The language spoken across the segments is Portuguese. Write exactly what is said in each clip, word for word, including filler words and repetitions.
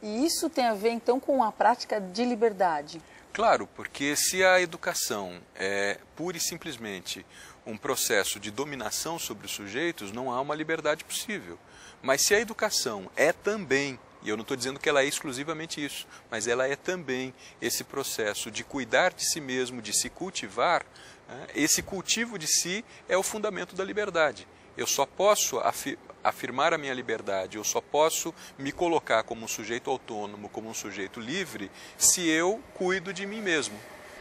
E isso tem a ver, então, com a prática de liberdade? Claro, porque se a educação é pura e simplesmente um processo de dominação sobre os sujeitos, não há uma liberdade possível. Mas se a educação é também, e eu não estou dizendo que ela é exclusivamente isso, mas ela é também esse processo de cuidar de si mesmo, de se cultivar, né? Esse cultivo de si é o fundamento da liberdade. Eu só posso afir- afirmar a minha liberdade, eu só posso me colocar como um sujeito autônomo, como um sujeito livre, se eu cuido de mim mesmo.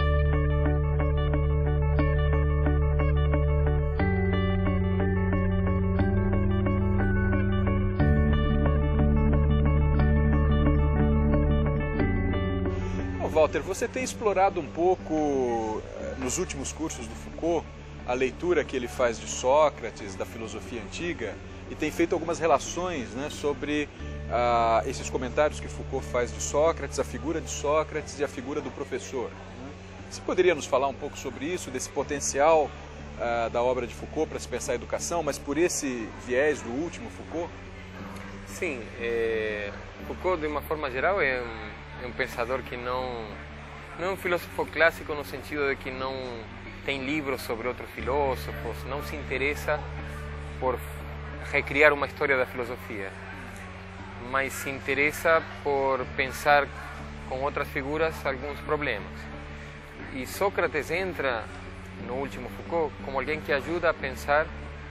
Walter, você tem explorado um pouco, nos últimos cursos do Foucault, a leitura que ele faz de Sócrates, da filosofia antiga, e tem feito algumas relações, né, sobre ah, esses comentários que Foucault faz de Sócrates, a figura de Sócrates e a figura do professor. Você poderia nos falar um pouco sobre isso, desse potencial ah, da obra de Foucault para se pensar a educação, mas por esse viés do último Foucault? Sim, é, Foucault, de uma forma geral, é um, é um pensador que não, não é um filósofo clássico no sentido de que não tem livros sobre outros filósofos, não se interessa por recriar uma história da filosofia, mas se interessa por pensar com outras figuras alguns problemas. E Sócrates entra no último Foucault como alguém que ajuda a pensar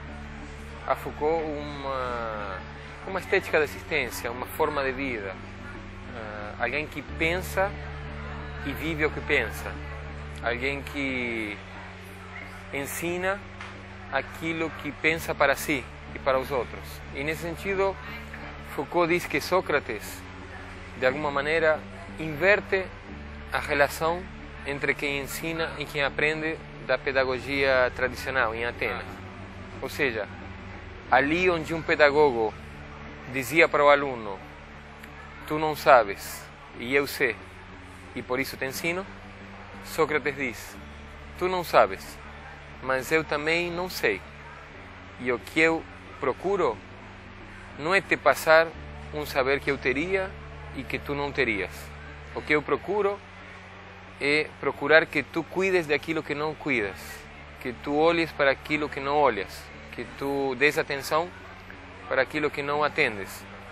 a Foucault uma, uma estética da existência, uma forma de vida. Uh, alguém que pensa e vive o que pensa. Alguém que ensina aquilo que pensa para si e para os outros. E nesse sentido, Foucault diz que Sócrates, de alguma maneira, inverte a relação entre quem ensina e quem aprende da pedagogia tradicional em Atenas. Ou seja, ali onde um pedagogo dizia para o aluno: tu não sabes e eu sei, e por isso te ensino, Sócrates diz: tu não sabes, mas eu também não sei. E o que eu procuro não é te passar um saber que eu teria e que tu não terias. O que eu procuro é procurar que tu cuides daquilo que não cuidas, que tu olhes para aquilo que não olhas, que tu des atenção para aquilo que não atendes.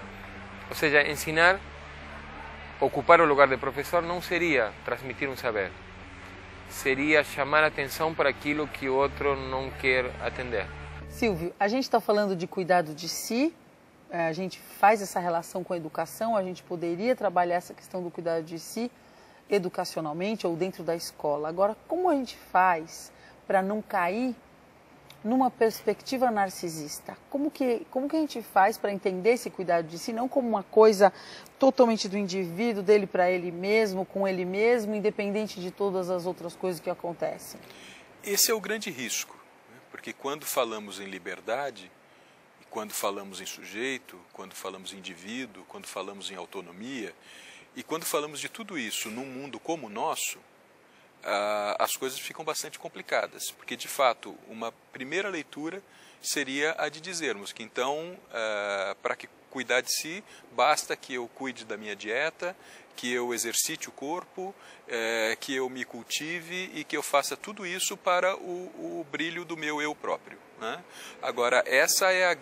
Ou seja, ensinar, ocupar o lugar de professor não seria transmitir um saber, seria chamar a atenção para aquilo que o outro não quer atender. Silvio, a gente está falando de cuidado de si, a gente faz essa relação com a educação, a gente poderia trabalhar essa questão do cuidado de si educacionalmente ou dentro da escola. Agora, como a gente faz para não cair numa perspectiva narcisista? Como que, como que a gente faz para entender esse cuidado de si, não como uma coisa totalmente do indivíduo, dele para ele mesmo, com ele mesmo, independente de todas as outras coisas que acontecem? Esse é o grande risco, né? Porque quando falamos em liberdade, e quando falamos em sujeito, quando falamos em indivíduo, quando falamos em autonomia, e quando falamos de tudo isso num mundo como o nosso, Uh, as coisas ficam bastante complicadas, porque de fato uma primeira leitura seria a de dizermos que então uh, para que cuidar de si basta que eu cuide da minha dieta, que eu exercite o corpo, uh, que eu me cultive e que eu faça tudo isso para o, o brilho do meu eu próprio, né? Agora essa é a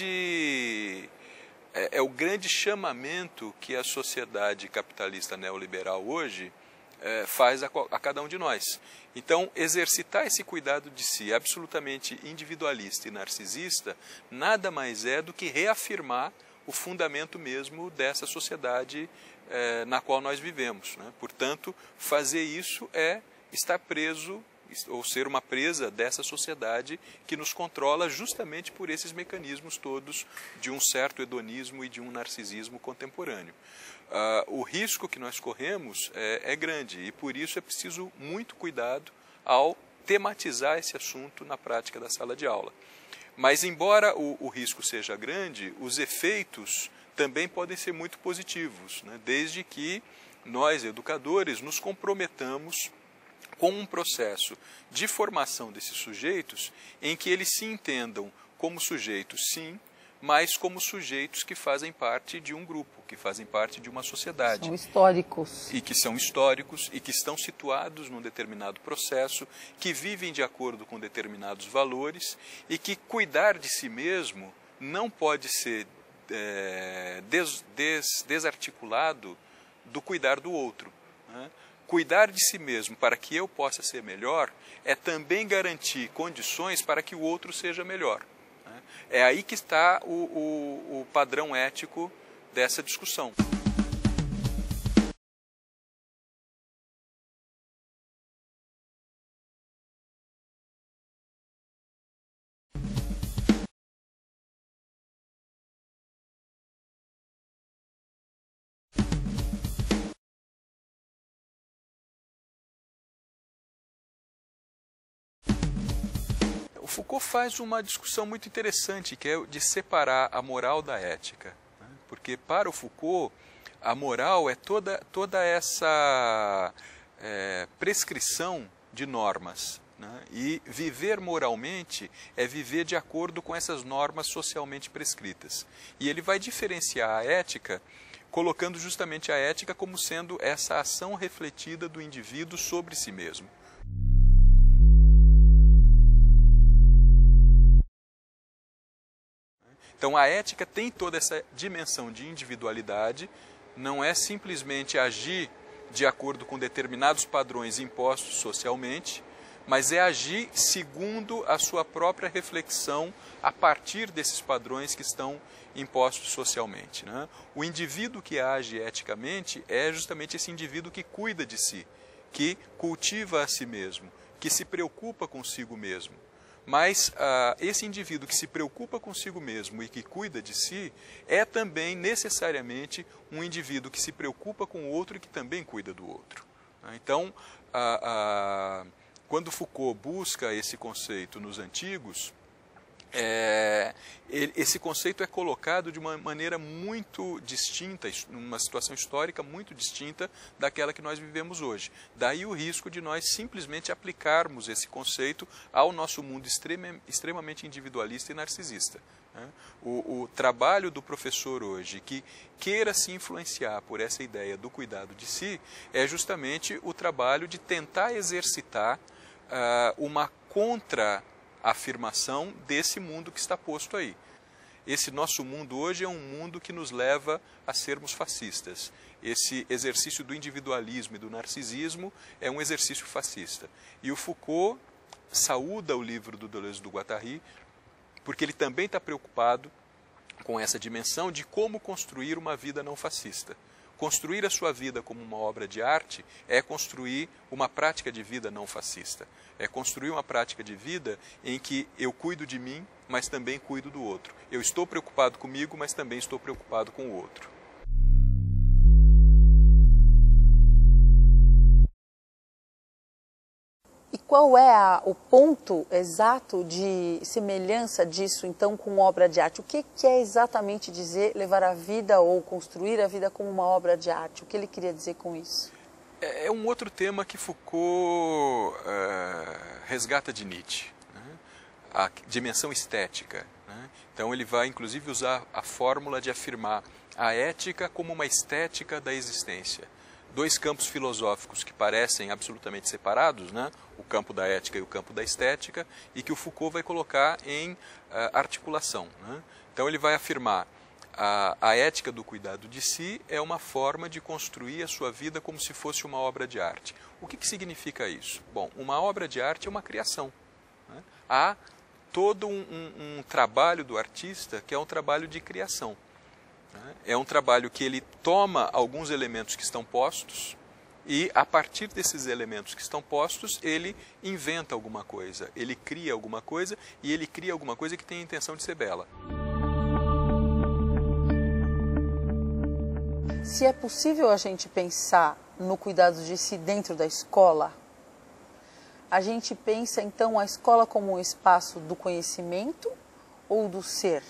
grande é, é o grande chamamento que a sociedade capitalista neoliberal hoje É, faz a, a cada um de nós. Então, exercitar esse cuidado de si absolutamente individualista e narcisista nada mais é do que reafirmar o fundamento mesmo dessa sociedade é, na qual nós vivemos, né? Portanto, fazer isso é estar preso ou ser uma presa dessa sociedade que nos controla justamente por esses mecanismos todos de um certo hedonismo e de um narcisismo contemporâneo. Uh, o risco que nós corremos é, é grande e por isso é preciso muito cuidado ao tematizar esse assunto na prática da sala de aula. Mas embora o, o risco seja grande, os efeitos também podem ser muito positivos, né? Desde que nós, educadores, nos comprometamos com um processo de formação desses sujeitos em que eles se entendam como sujeitos, sim, mas como sujeitos que fazem parte de um grupo, que fazem parte de uma sociedade. São históricos. E que são históricos e que estão situados num determinado processo, que vivem de acordo com determinados valores e que cuidar de si mesmo não pode ser é, des, des, desarticulado do cuidar do outro, né? Cuidar de si mesmo para que eu possa ser melhor é também garantir condições para que o outro seja melhor. É aí que está o, o, o padrão ético dessa discussão. O Foucault faz uma discussão muito interessante, que é de separar a moral da ética. Né? Porque para o Foucault, a moral é toda, toda essa é, prescrição de normas. Né? E viver moralmente é viver de acordo com essas normas socialmente prescritas. E ele vai diferenciar a ética, colocando justamente a ética como sendo essa ação refletida do indivíduo sobre si mesmo. Então a ética tem toda essa dimensão de individualidade, não é simplesmente agir de acordo com determinados padrões impostos socialmente, mas é agir segundo a sua própria reflexão a partir desses padrões que estão impostos socialmente, né? O indivíduo que age eticamente é justamente esse indivíduo que cuida de si, que cultiva a si mesmo, que se preocupa consigo mesmo. Mas ah, esse indivíduo que se preocupa consigo mesmo e que cuida de si é também necessariamente um indivíduo que se preocupa com o outro e que também cuida do outro. Então, ah, ah, quando Foucault busca esse conceito nos antigos, é, ele, esse conceito é colocado de uma maneira muito distinta, numa situação histórica muito distinta daquela que nós vivemos hoje. Daí o risco de nós simplesmente aplicarmos esse conceito ao nosso mundo extrema, extremamente individualista e narcisista. Né? O, o trabalho do professor hoje que queira se influenciar por essa ideia do cuidado de si é justamente o trabalho de tentar exercitar uh, uma contra a afirmação desse mundo que está posto aí. Esse nosso mundo hoje é um mundo que nos leva a sermos fascistas. Esse exercício do individualismo e do narcisismo é um exercício fascista. E o Foucault saúda o livro do Deleuze e do Guattari, porque ele também está preocupado com essa dimensão de como construir uma vida não fascista. Construir a sua vida como uma obra de arte é construir uma prática de vida não fascista. É construir uma prática de vida em que eu cuido de mim, mas também cuido do outro. Eu estou preocupado comigo, mas também estou preocupado com o outro. E qual é a, o ponto exato de semelhança disso, então, com obra de arte? O que quer exatamente dizer levar a vida ou construir a vida como uma obra de arte? O que ele queria dizer com isso? É, é um outro tema que Foucault uh, resgata de Nietzsche, né? A dimensão estética. Né? Então ele vai, inclusive, usar a fórmula de afirmar a ética como uma estética da existência. Dois campos filosóficos que parecem absolutamente separados, né? O campo da ética e o campo da estética, e que o Foucault vai colocar em uh, articulação. Né? Então ele vai afirmar a, a ética do cuidado de si é uma forma de construir a sua vida como se fosse uma obra de arte. O que, que significa isso? Bom, uma obra de arte é uma criação. Né? Há todo um, um, um trabalho do artista que é um trabalho de criação. É um trabalho que ele toma alguns elementos que estão postos e, a partir desses elementos que estão postos, ele inventa alguma coisa, ele cria alguma coisa e ele cria alguma coisa que tem a intenção de ser bela. Se é possível a gente pensar no cuidado de si dentro da escola, a gente pensa então a escola como um espaço do conhecimento ou do ser?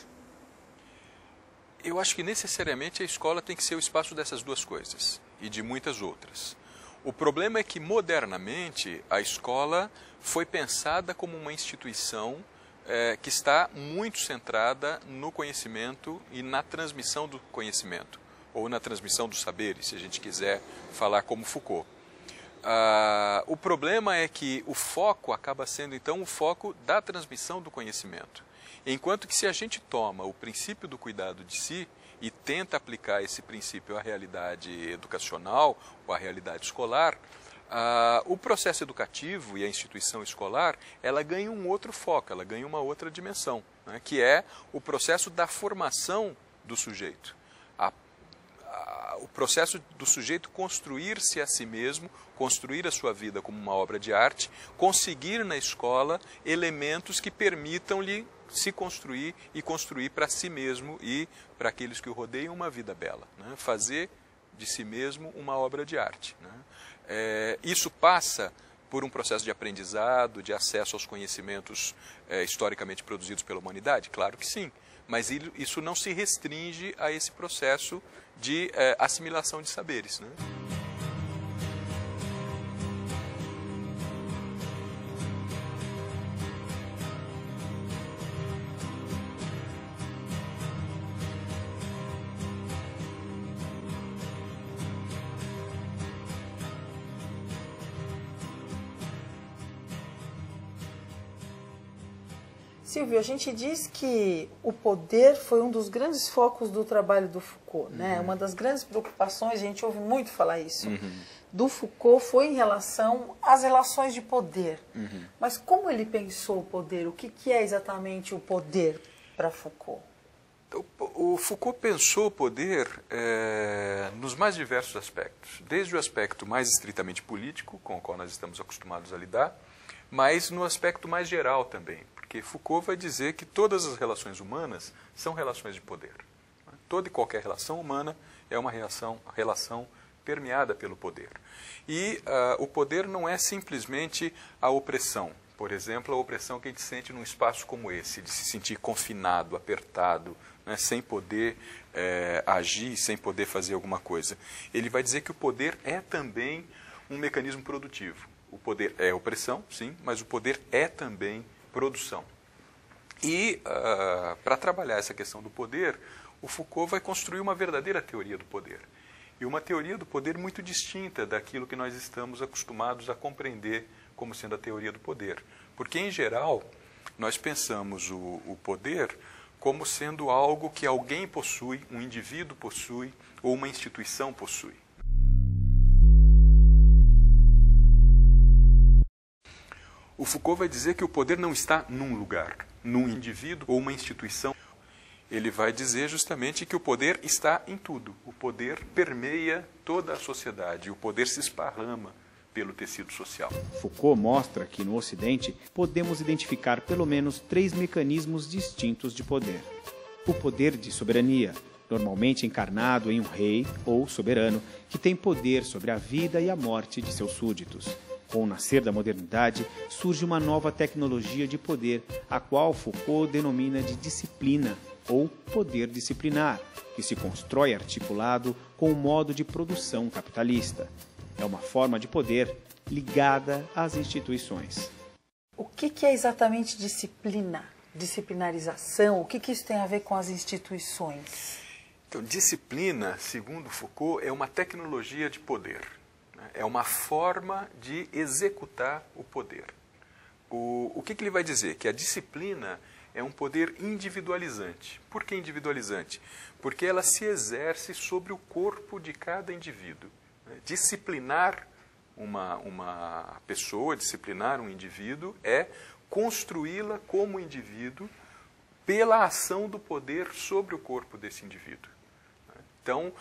Eu acho que necessariamente a escola tem que ser o espaço dessas duas coisas e de muitas outras. O problema é que modernamente a escola foi pensada como uma instituição é, que está muito centrada no conhecimento e na transmissão do conhecimento, ou na transmissão dos saberes, se a gente quiser falar como Foucault. Ah, o problema é que o foco acaba sendo, então, o foco da transmissão do conhecimento. Enquanto que se a gente toma o princípio do cuidado de si e tenta aplicar esse princípio à realidade educacional ou à realidade escolar, ah, o processo educativo e a instituição escolar, ela ganha um outro foco, ela ganha uma outra dimensão, né, que é o processo da formação do sujeito. A o processo do sujeito construir-se a si mesmo, construir a sua vida como uma obra de arte, conseguir na escola elementos que permitam-lhe se construir e construir para si mesmo e para aqueles que o rodeiam uma vida bela, né? Fazer de si mesmo uma obra de arte, né? É, isso passa por um processo de aprendizado, de acesso aos conhecimentos é, historicamente produzidos pela humanidade? Claro que sim, mas isso não se restringe a esse processo de é, assimilação de saberes, né? Silvio, a gente diz que o poder foi um dos grandes focos do trabalho do Foucault, né? Uhum. Uma das grandes preocupações, a gente ouve muito falar isso, uhum. do Foucault foi em relação às relações de poder. Uhum. Mas como ele pensou o poder? O que, que é exatamente o poder para Foucault? O Foucault pensou o poder é, nos mais diversos aspectos, desde o aspecto mais estritamente político, com o qual nós estamos acostumados a lidar, mas no aspecto mais geral também. Porque Foucault vai dizer que todas as relações humanas são relações de poder. Toda e qualquer relação humana é uma relação, relação permeada pelo poder. E uh, o poder não é simplesmente a opressão. Por exemplo, a opressão que a gente sente num espaço como esse, de se sentir confinado, apertado, né, sem poder é, agir, sem poder fazer alguma coisa. Ele vai dizer que o poder é também um mecanismo produtivo. O poder é opressão, sim, mas o poder é também produção. E, uh, para trabalhar essa questão do poder, o Foucault vai construir uma verdadeira teoria do poder. E uma teoria do poder muito distinta daquilo que nós estamos acostumados a compreender como sendo a teoria do poder. Porque, em geral, nós pensamos o, o poder como sendo algo que alguém possui, um indivíduo possui, ou uma instituição possui. O Foucault vai dizer que o poder não está num lugar, num indivíduo ou uma instituição. Ele vai dizer justamente que o poder está em tudo. O poder permeia toda a sociedade, o poder se esparrama pelo tecido social. Foucault mostra que no Ocidente podemos identificar pelo menos três mecanismos distintos de poder. O poder de soberania, normalmente encarnado em um rei ou soberano, que tem poder sobre a vida e a morte de seus súditos. Com o nascer da modernidade, surge uma nova tecnologia de poder, a qual Foucault denomina de disciplina, ou poder disciplinar, que se constrói articulado com o modo de produção capitalista. É uma forma de poder ligada às instituições. O que, que é exatamente disciplina? Disciplinarização? O que, que isso tem a ver com as instituições? Então, disciplina, segundo Foucault, é uma tecnologia de poder. É uma forma de executar o poder. O, o que, que ele vai dizer? Que a disciplina é um poder individualizante. Por que individualizante? Porque ela se exerce sobre o corpo de cada indivíduo. Disciplinar uma, uma pessoa, disciplinar um indivíduo, é construí-la como indivíduo pela ação do poder sobre o corpo desse indivíduo. Então,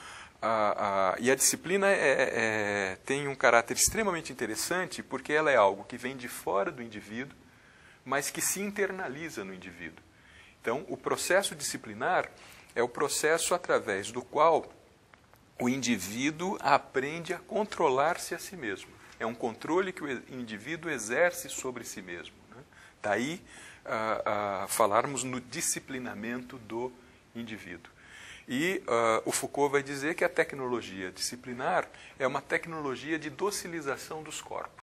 a, a, e a disciplina é, é, tem um caráter extremamente interessante porque ela é algo que vem de fora do indivíduo, mas que se internaliza no indivíduo. Então, o processo disciplinar é o processo através do qual o indivíduo aprende a controlar-se a si mesmo. É um controle que o indivíduo exerce sobre si mesmo. Né? Daí, a, a falarmos no disciplinamento do indivíduo. E uh, o Foucault vai dizer que a tecnologia disciplinar é uma tecnologia de docilização dos corpos.